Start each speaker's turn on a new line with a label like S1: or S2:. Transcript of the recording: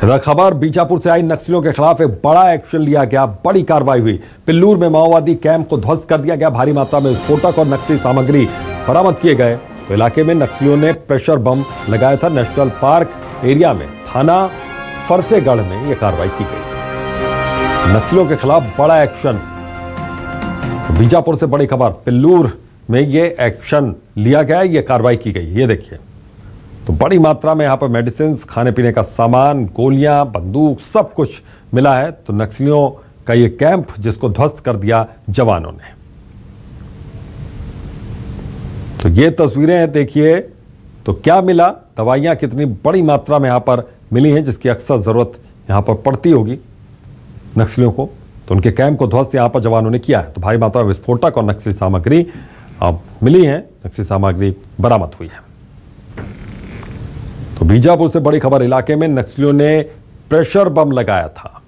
S1: खबर बीजापुर से आई नक्सलियों के खिलाफ एक बड़ा एक्शन लिया गया, बड़ी कार्रवाई हुई। पिल्लूर में माओवादी कैंप को ध्वस्त कर दिया गया, भारी मात्रा में विस्फोटक और नक्सली सामग्री बरामद किए गए। तो इलाके में नक्सलियों ने प्रेशर बम लगाया था। नेशनल पार्क एरिया में थाना फरसेगढ़ में यह कार्रवाई की गई। नक्सलियों के खिलाफ बड़ा एक्शन। तो बीजापुर से बड़ी खबर, पिल्लूर में यह एक्शन लिया गया, यह कार्रवाई की गई। ये देखिए, तो बड़ी मात्रा में यहां पर मेडिसिन, खाने पीने का सामान, गोलियां, बंदूक, सब कुछ मिला है। तो नक्सलियों का यह कैंप जिसको ध्वस्त कर दिया जवानों ने। तो ये तस्वीरें हैं, देखिए तो क्या मिला, दवाइयां कितनी बड़ी मात्रा में यहां पर मिली हैं जिसकी अक्सर जरूरत यहां पर पड़ती होगी नक्सलियों को। तो उनके कैंप को ध्वस्त यहां पर जवानों ने किया है। तो भारी मात्रा में विस्फोटक और नक्सली सामग्री अब मिली है, नक्सली सामग्री बरामद हुई है। तो बीजापुर से बड़ी खबर, इलाके में नक्सलियों ने प्रेशर बम लगाया था।